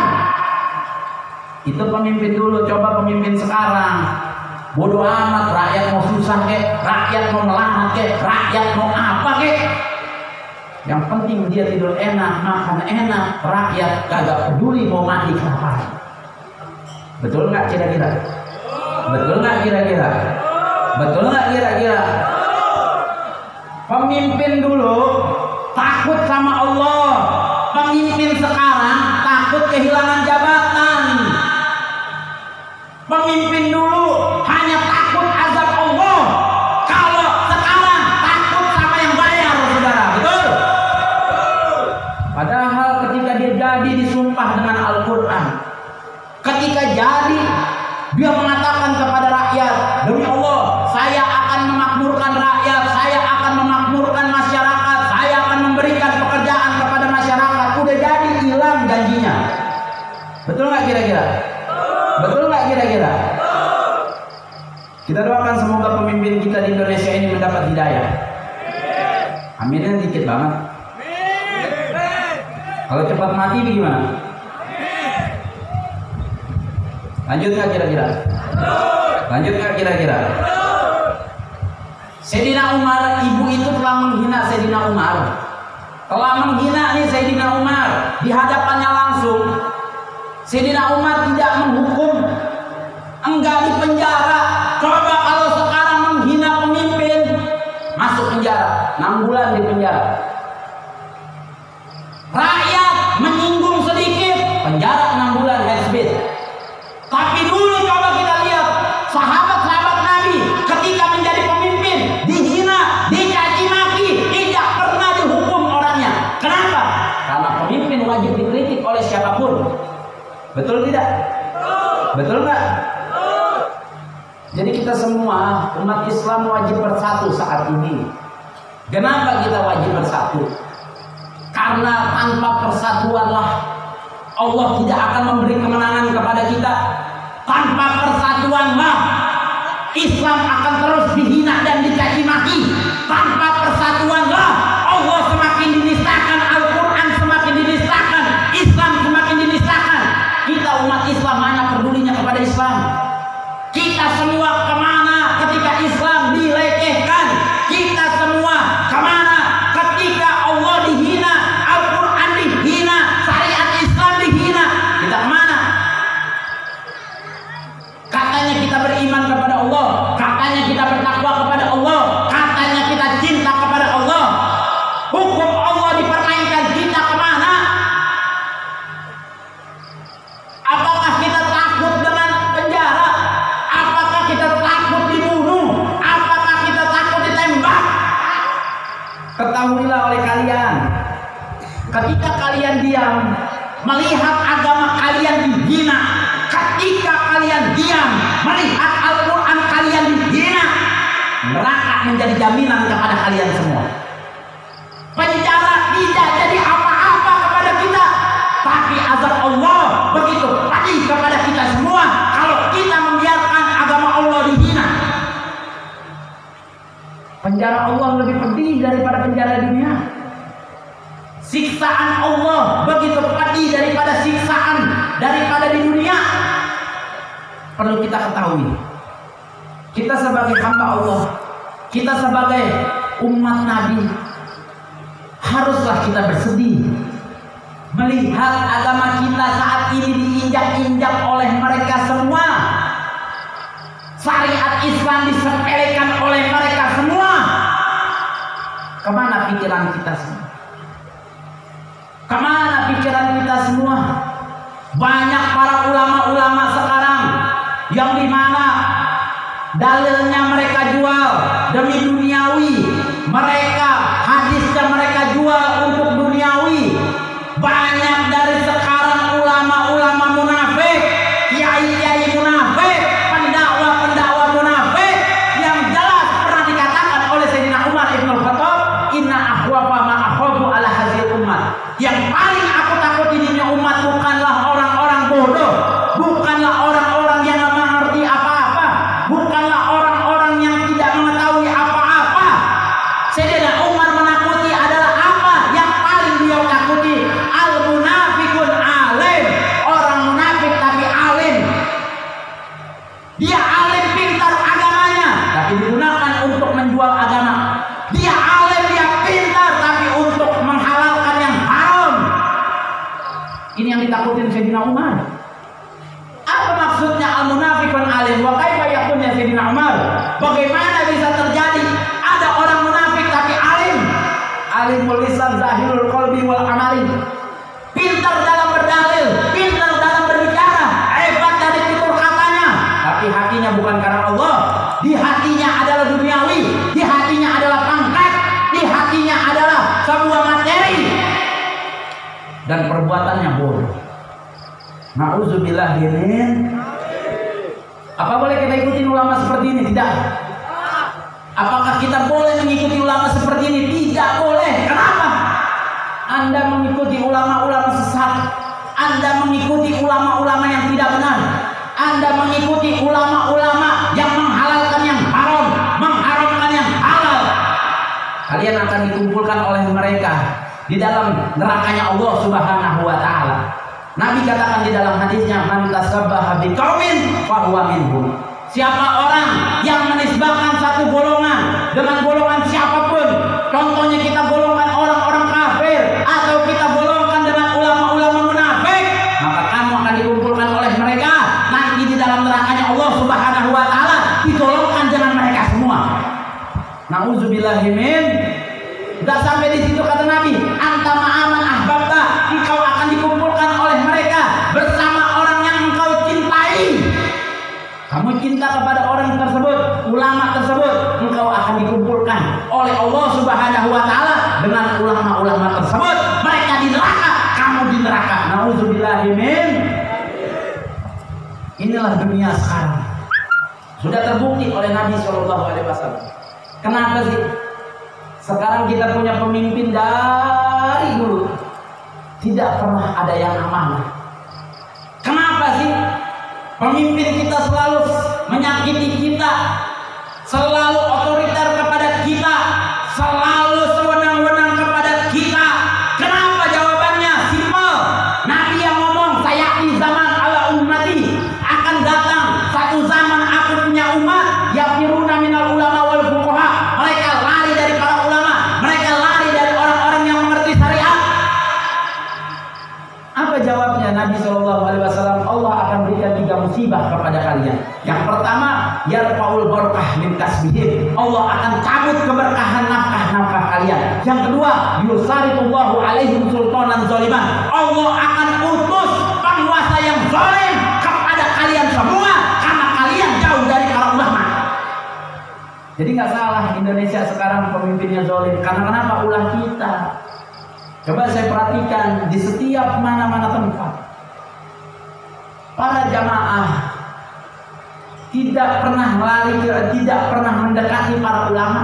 Itu pemimpin dulu. Coba pemimpin sekarang, bodoh amat, rakyat mau susah kek, rakyat mau melarat kek, rakyat mau apa kek, yang penting dia tidur enak, makan enak, rakyat kagak peduli mau mati kelaparan. Betul nggak kira-kira? Betul nggak kira-kira? Betul nggak kira-kira? Pemimpin dulu takut sama Allah, pemimpin sekarang takut kehilangan jabatan. Pemimpin dulu hanya takut azab Allah, kalau sekarang takut sama yang bayar, saudara. Betul? Padahal ketika dia jadi disumpah dengan Al-Quran, ketika jadi dia mengatakan kepada rakyat, demi Allah, saya akan memakmurkan rakyat, saya akan memakmurkan masyarakat, saya akan memberikan pekerjaan kepada masyarakat. Udah jadi, hilang janjinya. Betul nggak kira-kira? Betul nggak kira-kira? Kita doakan semoga pemimpin kita di Indonesia ini mendapat hidayah. Aminnya dikit banget. Kalau cepat mati bagaimana? Lanjut nggak kira-kira? Lanjut nggak kira-kira? Sayyidina Umar, ibu itu telah menghina Sayyidina Umar, telah menghina nih Sayyidina Umar di hadapannya langsung. Sayyidina Umar tidak menghukum, enggak di penjara. Coba kalau sekarang menghina pemimpin, masuk penjara, enam bulan di penjara. Rakyat menyinggung sedikit, penjara enam bulan, headspace. Tapi dulu coba kita lihat sahabat-sahabat Nabi ketika menjadi pemimpin dihina, dicaci maki, tidak pernah dihukum orangnya. Kenapa? Karena pemimpin wajib dikritik oleh siapapun. Betul tidak? Betul nggak? Jadi kita semua umat Islam wajib bersatu saat ini. Kenapa kita wajib bersatu? Karena tanpa persatuanlah Allah tidak akan memberi kemenangan kepada kita. Tanpa persatuanlah Islam akan terus dihina dan dicaci maki. Tanpa persatuanlah Allah semakin dinistakan, Al-Quran semakin dinistakan, Islam semakin dinistakan. Kita umat Islam hanya pedulinya kepada Islam. Kita semua kemana ketika Islam dilecehkan? Kita semua kemana ketika Allah dihina, Al-Quran dihina, syariat Islam dihina? Kita kemana? Katanya kita beriman kepada Allah, katanya kita bertakwa kepada Allah, katanya kita cinta kepada Allah. Hukum Allah dipermainkan, kita kemana? Apakah kita takut dengan penjara? Apakah kita takut dibunuh? Apakah kita takut ditembak? Ketahuilah oleh kalian, ketika kalian diam melihat agama kalian dihina, ketika kalian diam melihat Al-Quran kalian dihina, neraka menjadi jaminan kepada kalian semua. Penjara tidak jadi apa-apa kepada kita, tapi azab Allah begitu pedih kepada kita semua kalau kita membiarkan agama Allah dihina. Penjara Allah lebih pedih daripada penjara dunia. Siksaan Allah begitu pedih daripada siksaan daripada di dunia. Perlu kita ketahui, kita sebagai hamba Allah, kita sebagai umat Nabi, haruslah kita bersedih melihat agama kita saat ini diinjak-injak oleh mereka semua. Syariat Islam disepelekan oleh mereka semua. Kemana pikiran kita semua? Kemana pikiran kita semua? Banyak para ulama-ulama sekarang yang dimana dalilnya mereka jual demi duniawi, mereka hadisnya mereka jual untuk duniawi. Banyak dari sekarang ulama-ulama munafik, kiai-kiai munafik, pendakwa-pendakwa munafik yang jelas pernah dikatakan oleh Sayyidina Umar Ibn Khattab, inna akhwafa ma akhafu ala hazil umat. Yang paling aku takut di dunia umat bukanlah orang-orang bodoh, bukanlah lisan, zahirul qalbi wal amali. Pintar dalam berdalil, pintar dalam berbicara, hebat dari tutur katanya, tapi hatinya bukan karena Allah. Di hatinya adalah duniawi, di hatinya adalah pangkat, di hatinya adalah sebuah materi, dan perbuatannya bodoh. Nauzubillah min. Apa boleh kita ikuti ulama seperti ini? Tidak. Apakah kita boleh mengikuti ulama seperti ini? Tidak boleh. Kenapa? Anda mengikuti ulama-ulama sesat, Anda mengikuti ulama-ulama yang tidak benar, Anda mengikuti ulama-ulama yang menghalalkan yang haram, mengharamkan yang halal. Kalian akan dikumpulkan oleh mereka di dalam nerakanya Allah Subhanahu wa taala. Nabi katakan di dalam hadisnya, man tasabbaha biqaumin fa huwa minhum. Siapa orang yang menisbahkan satu golongan dengan golongan siapapun, contohnya kita golongkan orang-orang kafir atau kita golongkan dengan ulama-ulama munafik, maka kamu akan dikumpulkan oleh mereka nanti di dalam nerakanya Allah Subhanahu wa taala, digolongkan dengan mereka semua. Nauzubillahi min. Enggak sampai di situ kata Nabi, anta ma'aman ahbabta, engkau akan dikumpulkan oleh mereka bersama orang yang engkau cintai. Kamu cinta kepada orang tersebut, ulama tersebut, engkau akan dikumpulkan oleh Allah Subhanahu wa taala dengan ulama-ulama tersebut. Mereka di neraka, kamu di neraka. Nauzubillahi min. Inilah dunia sekarang. Sudah terbukti oleh Nabi shallallahu alaihi wasallam. Kenapa sih sekarang kita punya pemimpin dari dulu tidak pernah ada yang amanah? Kenapa sih pemimpin kita selalu menyakiti kita, selalu otoriter kepada kita, selalu sewenang-wenang kepada kita? Kenapa? Jawabannya simpel. Nabi yang ngomong, sayati zaman ala ummati, akan datang satu zaman aku punya umat, yafiruna minal ulama wal fuqaha. Mereka lari dari para ulama, mereka lari dari orang-orang yang mengerti syariat. Apa jawabnya Nabi shallallahu alaihi wasallam? Allah akan berikan tiga musibah kepada kalian. Yang pertama, yarfaul barakah min kasbihim. Allah akan cabut keberkahan nafkah-nafkah kalian. Yang kedua, yusaritullahu alaihim sultanan zaliman. Allah akan utus penguasa yang zalim kepada kalian semua karena kalian jauh dari para ulama. Jadi nggak salah Indonesia sekarang pemimpinnya zalim. Karena kenapa? Ulah kita. Coba saya perhatikan di setiap mana-mana tempat, para jamaah tidak pernah lari, tidak pernah mendekati para ulama.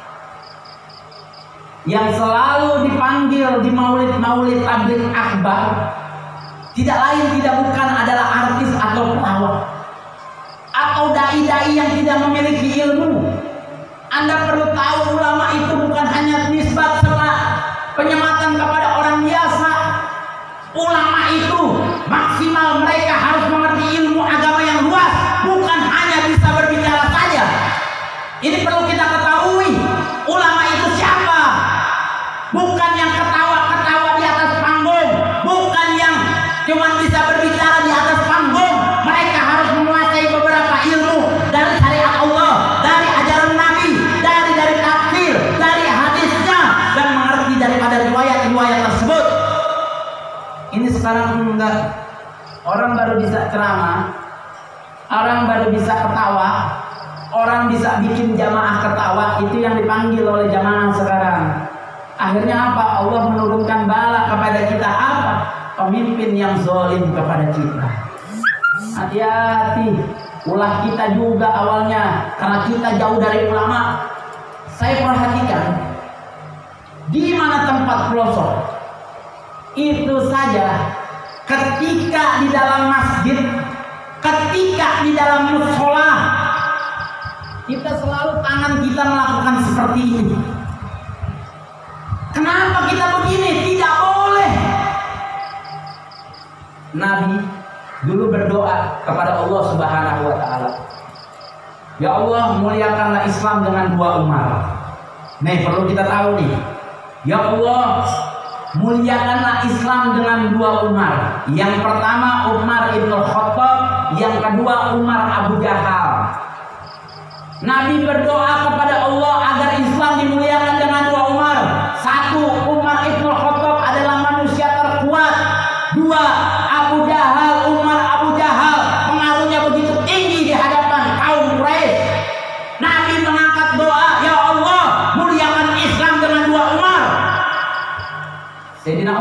Yang selalu dipanggil di maulid-maulid tabligh akbar tidak lain tidak bukan adalah artis atau pelawak atau dai-dai yang tidak memiliki ilmu. Anda perlu tahu ulama itu bukan hanya nisbat serta penyematan kepada orang biasa. Ulama itu maksimal mereka harus mengerti ilmu agama yang luas, bukan hanya bisa berbicara saja. Ini perlu kita ketahui. Ulama itu siapa? Bukan yang ketawa-ketawa di atas panggung, bukan yang cuma bisa berbicara di atas panggung. Mereka harus menguasai beberapa ilmu dari syariat Allah, dari ajaran Nabi, dari dari tafsir, dari hadisnya, dan mengerti daripada riwayat-riwayat tersebut. Ini sekarang enggak. Orang baru bisa ceramah, orang baru bisa ketawa, orang bisa bikin jamaah ketawa, itu yang dipanggil oleh jamaah sekarang. Akhirnya apa? Allah menurunkan bala kepada kita. Apa? Pemimpin yang zalim kepada kita. Hati-hati. Ulah kita juga awalnya, karena kita jauh dari ulama. Saya perhatikan di mana tempat pelosok, itu saja ketika di dalam masjid, ketika di dalam mushola, kita selalu tangan kita melakukan seperti ini. Kenapa kita begini? Tidak boleh. Nabi dulu berdoa kepada Allah Subhanahu wa taala. Ya Allah, muliakanlah Islam dengan dua Umar. Nih perlu kita tahu nih. Ya Allah, muliakanlah Islam dengan dua Umar. Yang pertama Umar ibn Khattab, yang kedua Umar Abu Jahal. Nabi berdoa kepada Allah agar Islam dimuliakan dengan dua Umar. Satu Umar ibn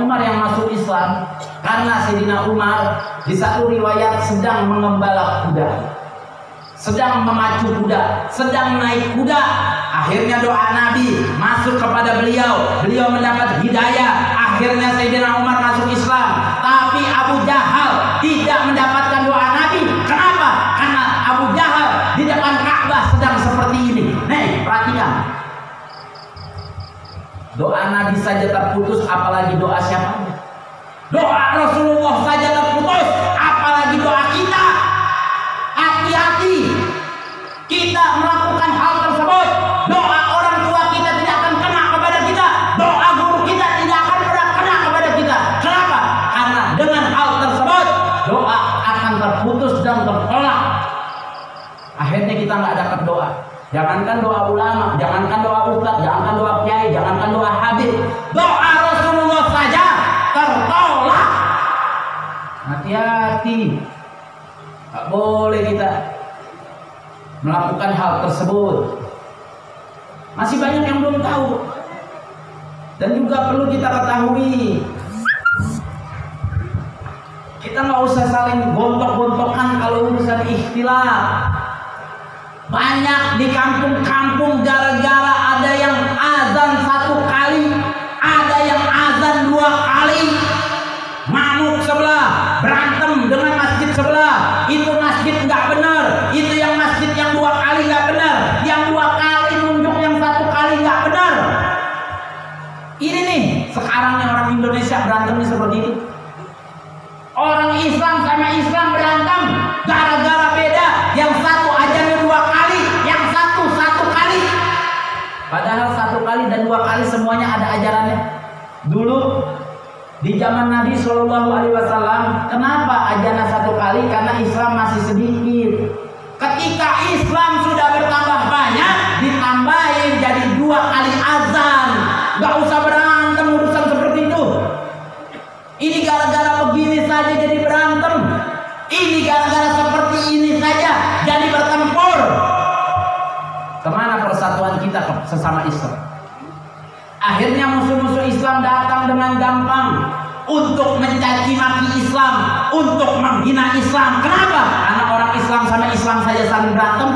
Umar yang masuk Islam karena Sayyidina Umar di satu riwayat sedang mengembala kuda, sedang memacu kuda, sedang naik kuda. Akhirnya doa Nabi masuk kepada beliau, beliau mendapat hidayah. Akhirnya Sayyidina Umar masuk Islam. Tapi Abu Jahal tidak mendapatkan doa Nabi. Kenapa? Karena Abu Jahal di depan Ka'bah sedang seperti ini. Nih, perhatikan. Doa Nabi saja terputus, apalagi doa siapa? Doa Rasulullah saja terputus, apalagi doa kita. Hati-hati kita melakukan hal tersebut. Doa orang tua kita tidak akan kena kepada kita. Doa guru kita tidak akan pernah kena kepada kita. Kenapa? Karena dengan hal tersebut doa akan terputus dan tertolak. Akhirnya kita nggak dapat doa. Jangankan doa ulama, jangankan doa ustaz, jangankan doa kiai, jangankan doa habib, doa Rasulullah saja tertolak. Hati-hati, nggak boleh kita melakukan hal tersebut. Masih banyak yang belum tahu, dan juga perlu kita ketahui, kita nggak usah saling gontok-gontokan kalau urusan ikhtilaf. Banyak di kampung-kampung gara-gara ada yang azan satu kali, ada yang azan dua kali, mamuk sebelah berantem dengan masjid sebelah. Itu masjid nggak benar, itu yang masjid yang dua kali nggak benar, yang dua kali nunjuk yang satu kali nggak benar. Ini nih sekarang orang Indonesia berantemnya seperti ini. Orang Islam sama Islam berantem gara-gara beda. Yang satu ajarnya dua kali, yang satu satu kali. Padahal satu kali dan dua kali semuanya ada ajarannya. Dulu di zaman Nabi Shallallahu Alaihi Wasallam, kenapa ajarnya satu kali? Karena Islam masih sedikit. Ketika Islam sudah bertambah banyak, ditambahin jadi dua kali azan. Gak usah berantem urusan seperti itu. Ini gara-gara begini saja jadi berantem. Ini gara-gara seperti ini saja jadi bertempur. Kemana persatuan kita sesama Islam? Akhirnya musuh-musuh Islam datang dengan gampang untuk mencaci maki Islam, untuk menghina Islam. Kenapa? Karena orang Islam sama Islam saja saling berantem.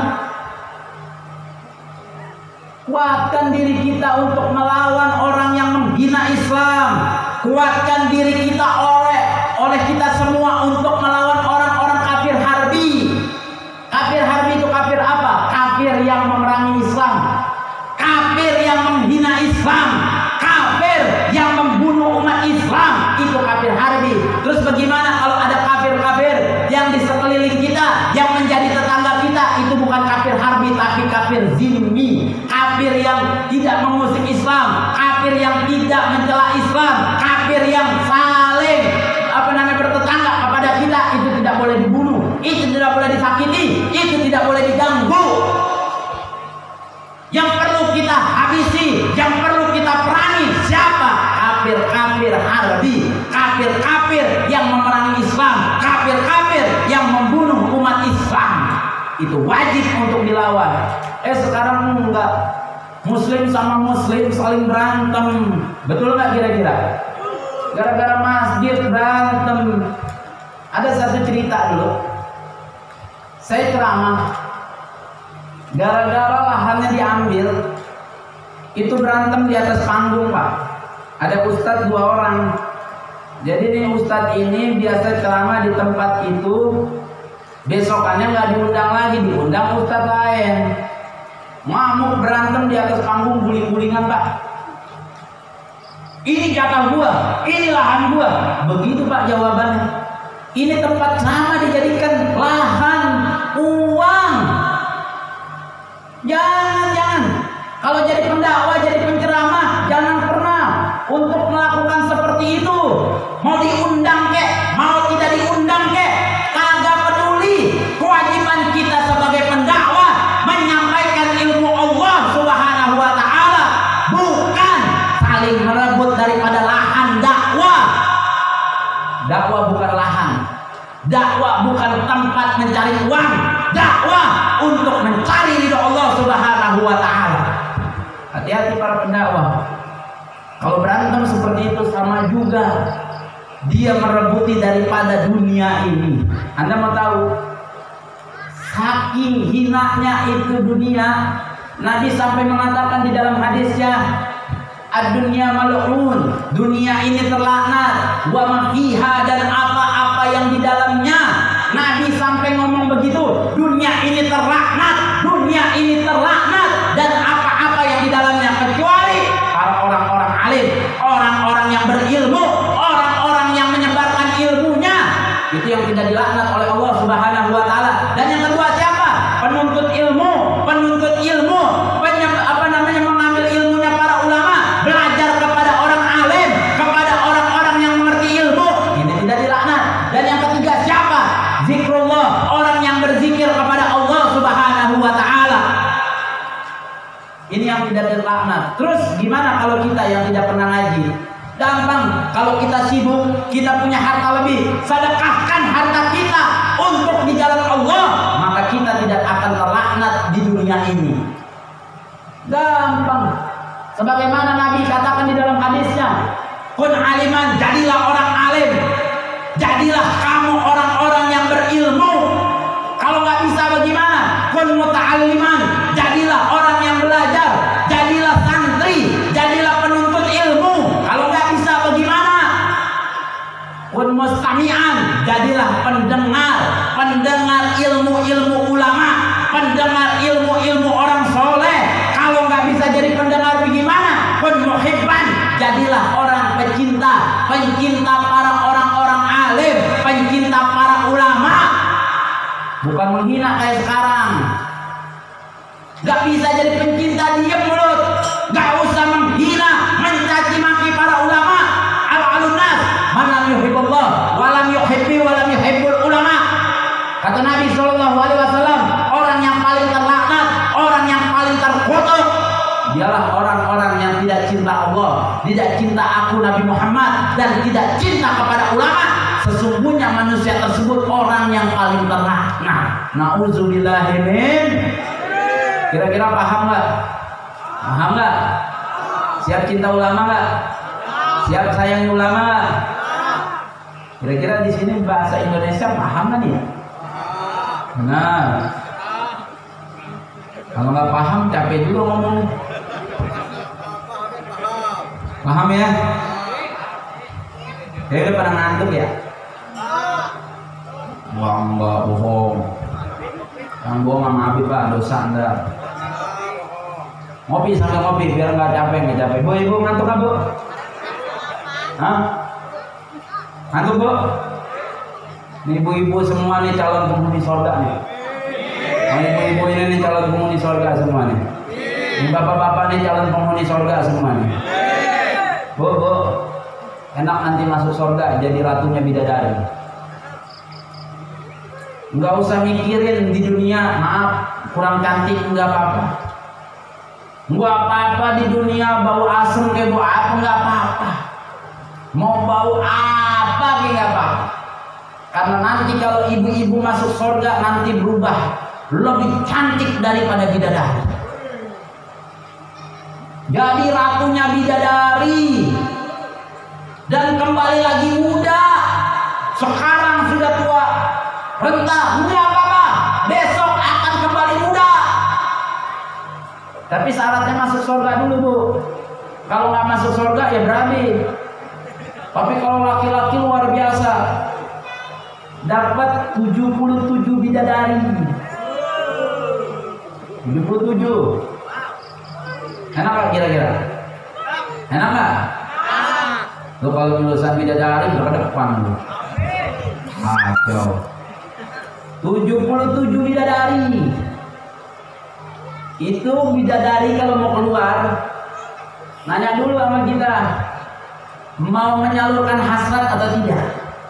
Kuatkan diri kita untuk melawan orang yang menghina Islam. Kuatkan diri kita oleh oleh kita semua untuk melawan orang-orang kafir harbi. Kafir harbi itu kafir apa? Kafir yang memerangi Islam, kafir yang menghina Islam, kafir yang membunuh umat Islam. Itu kafir harbi. Terus bagaimana kalau ada kafir-kafir yang di sekeliling kita, yang menjadi tetangga kita? Itu bukan kafir harbi, tapi kafir zimmi. Kafir yang tidak mengusik Islam, kafir yang tidak mencela Islam, kafir yang saling apa namanya bertetangga kepada kita. Itu tidak boleh dibunuh, itu tidak boleh disakiti, itu tidak boleh diganggu. Yang perlu kita habisi, yang perlu kita perangi siapa? Kafir-kafir harbi, kafir-kafir yang memerangi Islam, kafir-kafir yang membunuh umat Islam. Itu wajib untuk dilawan. Eh sekarang enggak, Muslim sama Muslim saling berantem. Betul nggak kira-kira? Gara-gara masjid berantem. Ada satu cerita dulu. Saya ceramah. Gara-gara lahannya diambil, itu berantem di atas panggung, Pak. Ada ustadz dua orang. Jadi nih ustadz ini biasa ceramah di tempat itu. Besokannya nggak diundang lagi, diundang ustadz lain. Ngamuk berantem di atas panggung, guling-gulingan, Pak. Ini jatah gua, ini lahan gua. Begitu Pak jawabannya. Ini tempat ceramah dijadikan lahan uang. Jangan, jangan. Kalau jadi pendakwah, jadi penceramah, jangan pernah untuk melakukan seperti itu. Mau diundang kek, mau tidak diundang kek, kagak peduli. Kewajiban kita sebagai pendakwah menyampaikan ilmu Allah Subhanahu wa taala, bukan saling merebut daripada lahan dakwah. Dakwah bukan lahan. Dakwah bukan tempat mencari uang. Dakwah untuk mencari ridho Allah Subhanahu wa taala. Hati-hati para pendakwah. Kalau berantem seperti itu sama juga dia merebuti daripada dunia ini. Anda mau tahu, saking hinanya itu dunia, Nabi sampai mengatakan di dalam hadisnya, ad-dunya mal'un, dunia ini terlaknat, wa ma fiha, dan apa-apa yang di dalamnya. Nabi sampai ngomong begitu, dunia ini terlaknat, dunia ini terlaknat, dan apa-apa yang di dalamnya, kecuali para orang-orang alim, orang-orang yang berilmu, orang-orang yang menyebarkan ilmunya, itu yang tidak dilaknat oleh Allah Subhanahu wa taala. Dan yang kedua siapa? Penuntut ilmu, penuntut ilmu, penyeb- apa namanya mengambil ilmunya para ulama, belajar kepada orang alim, kepada orang-orang yang mengerti ilmu, ini tidak dilaknat. Dan yang ketiga siapa? Zikrullah, orang yang berzikir kepada Allah Subhanahu wa taala. Ini yang tidak dilaknat. Terus gimana kalau kita yang tidak pernah ngaji? Gampang, kalau kita sibuk, kita punya harta lebih, sedekahkan harta kita untuk di jalan Allah, maka kita tidak akan terlaknat di dunia ini. Gampang. Sebagaimana Nabi katakan di dalam hadisnya, kun aliman, jadilah orang alim, jadilah kamu orang-orang yang berilmu. Kalau nggak bisa bagaimana? Kun muta'alliman, jadilah orang yang belajar, jadilah santri, jadilah penuntut ilmu. Kalau nggak bisa bagaimana? Kun mustami'an, jadilah pendengar, pendengar ilmu-ilmu ulama, pendengar ilmu-ilmu orang soleh. Kalau nggak bisa jadi pendengar bagaimana? Kun muhibban, jadilah orang pecinta, pencinta para orang-orang alim, pencinta para ulama. Bukan menghina kayak sekarang. Gak bisa jadi pencinta, diam mulut. Gak usah menghina, mencaci maki para ulama. Al-alun nas man lam yuhibbullah wa lam yuhibbi wa lam yuhibbul ulama. Kata Nabi sallallahu alaihi wasallam, orang yang paling terlaknat, orang yang paling terkutuk, dialah orang-orang yang tidak cinta Allah, tidak cinta aku Nabi Muhammad, dan tidak cinta kepada ulama. Sesungguhnya manusia tersebut orang yang paling terlaknat. Nauzubillahi min. Kira-kira paham nggak? Paham nggak? Siap cinta ulama nggak? Siap sayang ulama nggak? Kira-kira di sini bahasa Indonesia paham nggak nih? Benar. Kalau nggak paham capek dulu ngomong. Paham ya? Kayaknya udah pada ngantuk ya? Wah, enggak bohong. Yang bohong sama Habib Pak, dosa Anda. Ngopi sambil ngopi biar nggak capek, nggak capek. Bu, ibu ngantuk nggak bu? Hah? Ngantuk bu? Nih ibu-ibu semua nih calon penghuni surga nih. Oh, ibu-ibu ini nih calon penghuni surga semua nih. Ini bapak-bapak nih calon penghuni surga semua nih. Bu, bu, enak nanti masuk surga jadi ratunya bidadari. Enggak usah mikirin di dunia, maaf kurang cantik enggak apa-apa. Enggak apa-apa di dunia bau asem kayak bau apa enggak apa-apa. Mau bau apa kayak enggak apa-apa. Karena nanti kalau ibu-ibu masuk surga nanti berubah lebih cantik daripada bidadari. Jadi ratunya bidadari dan kembali lagi muda. Sekarang sudah tua, renta, enggak apa-apa, besok akan kembali muda. Tapi syaratnya masuk surga dulu bu. Kalau nggak masuk surga ya berani. Tapi kalau laki-laki luar biasa, dapat tujuh puluh tujuh bidadari. tujuh puluh tujuh. Enak gak kira-kira? Enak gak? Lo kalau lulusan bidadari udah ke depan lu. Kacau. tujuh puluh tujuh bidadari. Itu bidadari kalau mau keluar, nanya dulu sama kita, mau menyalurkan hasrat atau tidak.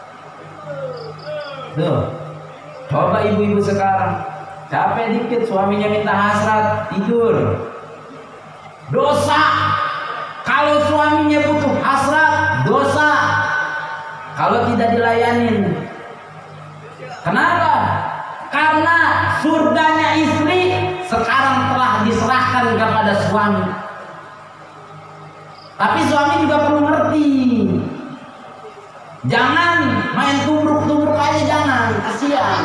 Tuh, coba ibu-ibu sekarang, capek dikit suaminya minta hasrat, tidur. Dosa. Kalau suaminya butuh hasrat, dosa. Kalau tidak dilayanin. Kenapa? Karena surganya istri sekarang telah diserahkan kepada suami. Tapi suami juga perlu ngerti. Jangan main tubruk-tubruk aja, jangan, kasihan.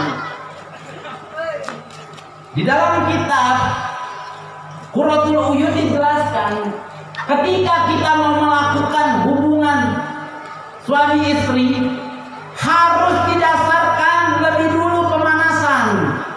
Di dalam kitab Qurratul Uyun dijelaskan, ketika kita mau melakukan hubungan suami istri harus didasarkan lebih dulu pemanasan.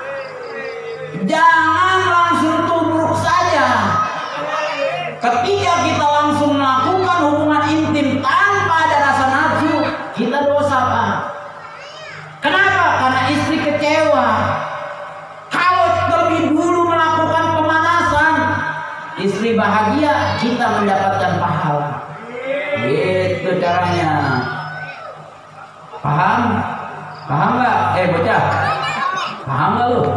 Jangan langsung tubruk saja. Ketika kita langsung melakukan hubungan intim tanpa ada rasa nafsu, kita dosa, Pak. Kenapa? Karena istri kecewa. Kalau terlebih dulu melakukan pemanasan, istri bahagia, kita mendapatkan pahala. Gitu caranya. Paham? Paham nggak? Eh bocah, paham nggak lu?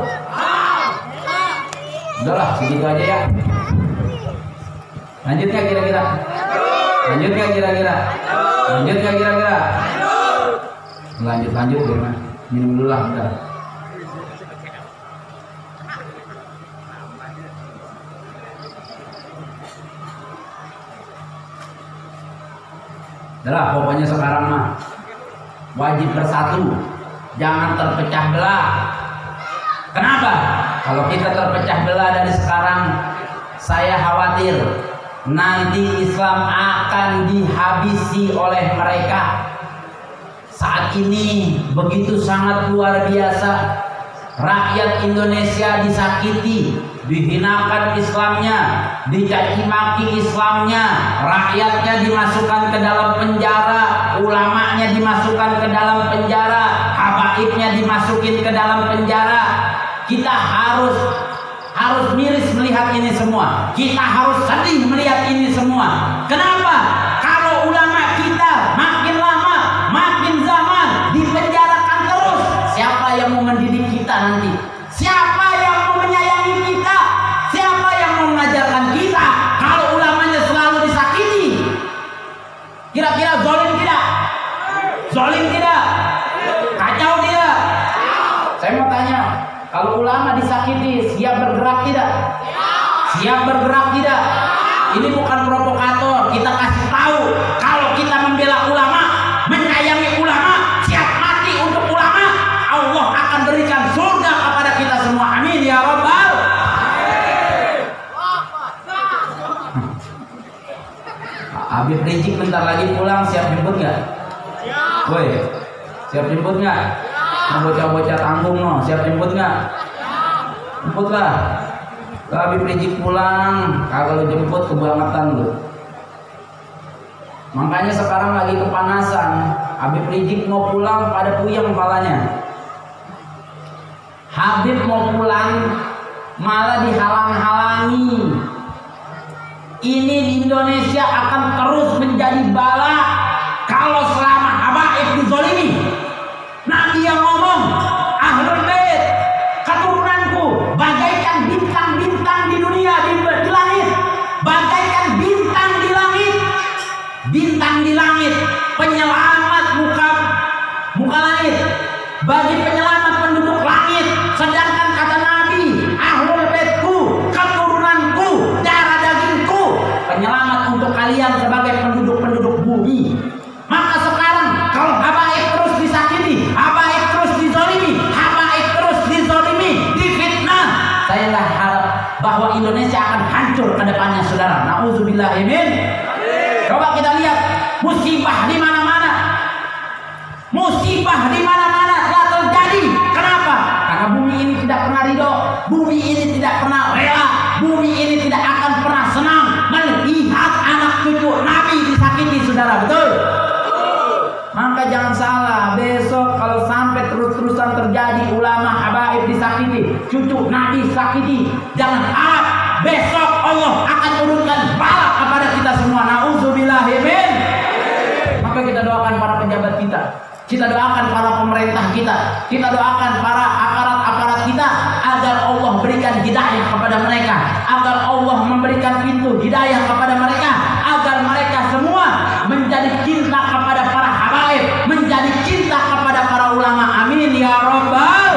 Udahlah, segitu aja ya. Lanjut nggak kira-kira? Lanjut nggak kira-kira? Lanjut nggak kira-kira? Lanjut lanjut gimana? Minum dulu lah, bentar. Adalah pokoknya sekarang mah wajib bersatu, jangan terpecah belah. Kenapa? Kalau kita terpecah belah dari sekarang, saya khawatir nanti Islam akan dihabisi oleh mereka. Saat ini begitu sangat luar biasa, rakyat Indonesia disakiti, dihinakan Islamnya, dicaci maki Islamnya, rakyatnya dimasukkan ke dalam penjara, ulamanya dimasukkan ke dalam penjara, habaibnya dimasukin ke dalam penjara. Kita harus harus miris melihat ini semua. Kita harus sedih melihat ini semua. Kenapa? Kalau ulama kita makin lama, makin zaman dipenjarakan terus, siapa yang mau mendidik kita nanti? Siapa yang mau menyayangi kita? Siapa yang mau mengajarkan kita? Kalau ulamanya selalu disakiti, kira-kira zalim tidak? Zalim tidak? Kacau tidak? Saya mau tanya, kalau ulama disakiti, siap bergerak tidak? Siap bergerak tidak? Ini bukan provokator, kita kasih tahu kalau kita membela ulama, menyayangi ulama, siap mati untuk ulama, Allah akan berikan surga kepada kita semua. Amin ya rabbal. Habib Rizik bentar lagi pulang, siap jemput nggak? Woi, siap jemput nggak? Bocah-bocah tanggung no, siap jemput nggak? Jemput lah. Habib Rizik pulang, kagak lu jemput kebangetan lu. Makanya sekarang lagi kepanasan. Habib Rizik mau pulang pada puyeng kepalanya. Habib mau pulang malah dihalang-halangi. Ini di Indonesia akan terus menjadi bala kalau selama habaib dizolimi. Nabi yang ngomong, Ahlul Bait keturunanku bagaikan bintang-bintang di dunia, di, di langit, bagaikan bintang di langit, bintang di langit, penyelamat muka muka langit, bagi penyelamat penduduk langit. Sedangkan kata Nabi, Ahlul Baitku, keturunanku, darah dagingku, penyelamat untuk kalian sebagai penduduk-penduduk bumi. Maka sekarang kalau habaib terus disakiti, habaib terus dizolimi, habaib terus dizolimi, difitnah, saya nggak harap bahwa Indonesia akan hancur ke depannya, saudara. Nauzubillahi min. Coba kita lihat musibah di mana-mana, musibah di mana-mana telah terjadi. Kenapa? Karena bumi ini tidak pernah ridho, bumi ini tidak pernah rela, bumi ini tidak akan pernah senang melihat anak cucu Nabi disakiti, saudara. Betul? Maka jangan salah, besok kalau sampai terus-terusan terjadi ulama habaib disakiti, cucu Nabi disakiti, jangan harap besok Allah akan turunkan bala kepada kita semua. Nauzubillahi min. Maka kita doakan para pejabat kita, kita doakan para pemerintah kita, kita doakan para aparat-aparat kita agar Allah berikan hidayah kepada mereka, agar Allah memberikan pintu hidayah kepada mereka, agar mereka semua menjadi cinta kepada para habaib, menjadi cinta kepada para ulama. Amin ya rabbal.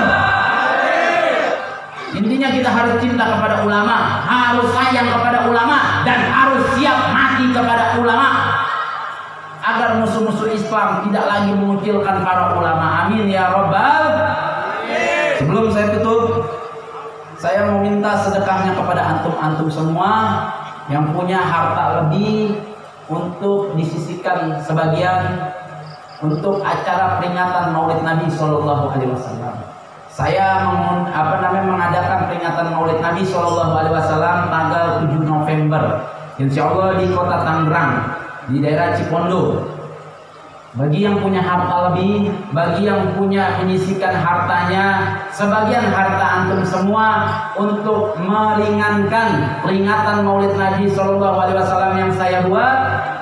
Intinya kita harus cinta kepada ulama, harus sayang kepada ulama, dan harus siap mati kepada ulama. Islam tidak lagi mengucilkan para ulama. Amin ya rabbal. Sebelum saya tutup, saya mau minta sedekahnya kepada antum-antum semua yang punya harta lebih untuk disisihkan sebagian untuk acara peringatan Maulid Nabi Shallallahu Alaihi Wasallam. Saya mengun, apa namanya mengadakan peringatan Maulid Nabi Shallallahu Alaihi Wasallam tanggal tujuh November, Insya Allah di kota Tangerang, di daerah Cipondo. Bagi yang punya harta lebih, bagi yang punya menyisihkan hartanya, sebagian harta antum semua untuk meringankan peringatan Maulid Nabi Shallallahu Alaihi Wasallam yang saya buat.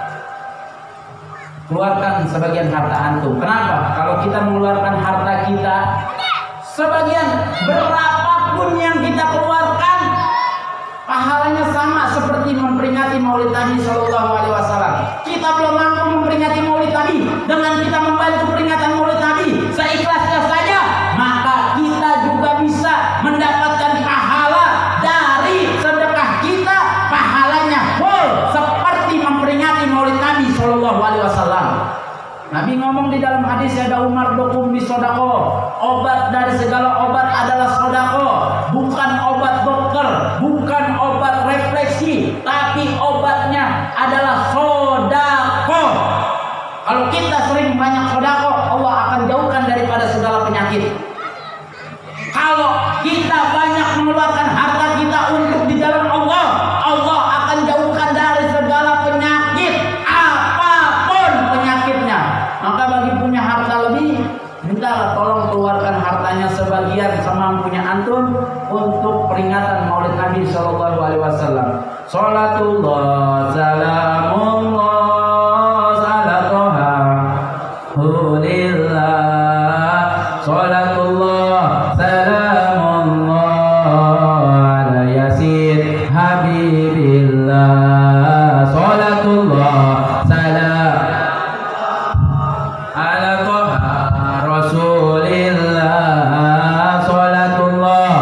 Keluarkan sebagian harta antum. Kenapa? Kalau kita mengeluarkan harta kita, sebagian berapapun yang kita keluarkan, pahalanya sama seperti memperingati Maulid Nabi Shallallahu Alaihi Wasallam. Kita belum mampu memperingati Maulid Nabi, dengan kita membantu peringatan Maulid Nabi seikhlasnya saja, maka kita juga bisa mendapatkan pahala dari sedekah kita, pahalanya full seperti memperingati Maulid Nabi Shallallahu Alaihi Wasallam. Nabi ngomong di dalam hadis, ada Umar dokum bisodako, obat dari segala obat adalah sodako, bukan obat dokter, bukan obat refleksi, tapi obatnya adalah sodako. Kalau kita sering banyak sodako, Allah akan jauhkan daripada segala penyakit. Kalau kita banyak mengeluarkan harta kita untuk di jalan Allah, Allah akan jauhkan dari segala penyakit, apapun penyakitnya. Maka bagi punya harta lebih, minta tolong keluarkan hartanya sebagian semampunya antum untuk peringatan Maulid Nabi Shallallahu Alaihi Wasallam. Salatullah salamullah salatoha hulillah. Salatullah salamullah ala yasin habibillah. Salatullah salam ala toha rasulillah. Salatullah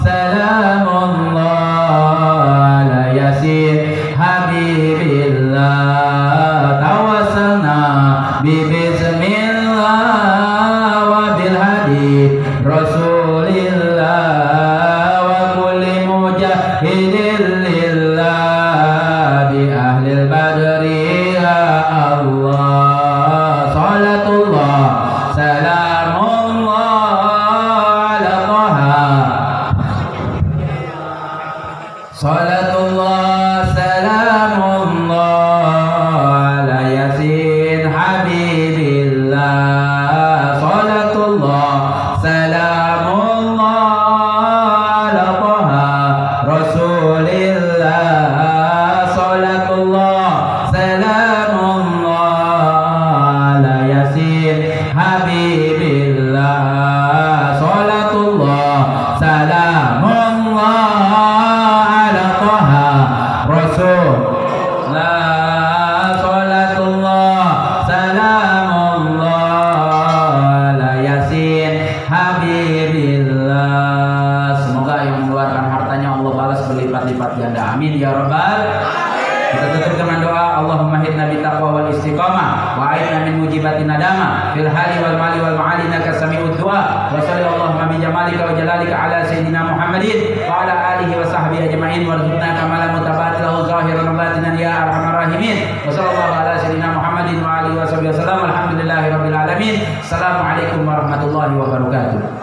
salamullah ala yasin habibillah. Tawassalna bibismillah wa bilhadi rasulillah wa kulli mujahidin lillah bi ahlil badri ya Allah. Salatullah salamullah ala toha. Salatullah salamullah ala yasin habibillah. Salatullah salamullah ala toha rasulillah. Salatullah salamullah ala yasin habibillah. Salatullah salamullah ala toha rasulillah. Salatullah salamullah ala yasin habibillah. Semoga yang mengeluarkan hartanya Allah balas berlipat-lipat ganda. Amin ya rabbal. Kita tutup dengan doa, Allahumma hidna bitaqwa wal istiqamah wa a'inna min mujibati nadama fil hali wal mali wal ma'ali innaka sami'ud du'a. Wa sallallahu bi jamalika wa jalalika ala sayyidina Muhammadin wa ala alihi wa sahbihi ajma'in warzuqna kamala mutabatilahu zahiran wa batinan ya arhamar rahimin. Wa sallallahu ala sayyidina Muhammadin wa alihi wa sahbihi wasallam. Alhamdulillahirabbil alamin. Assalamualaikum warahmatullahi wabarakatuh.